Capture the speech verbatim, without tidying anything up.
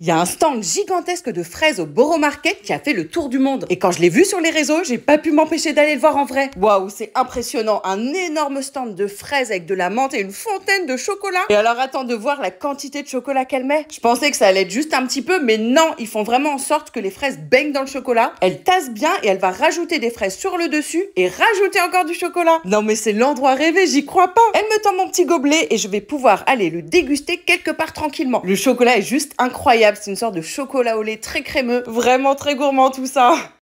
Il y a un stand gigantesque de fraises au Borough Market qui a fait le tour du monde. Et quand je l'ai vu sur les réseaux, j'ai pas pu m'empêcher d'aller le voir en vrai. Waouh, c'est impressionnant. Un énorme stand de fraises avec de la menthe et une fontaine de chocolat. Et alors attends de voir la quantité de chocolat qu'elle met. Je pensais que ça allait être juste un petit peu, mais non, ils font vraiment en sorte que les fraises baignent dans le chocolat. Elle tasse bien et elle va rajouter des fraises sur le dessus et rajouter encore du chocolat. Non mais c'est l'endroit rêvé, j'y crois pas. Elle me tend mon petit gobelet et je vais pouvoir aller le déguster quelque part tranquillement. Le chocolat est juste incroyable. C'est une sorte de chocolat au lait très crémeux, vraiment très gourmand tout ça.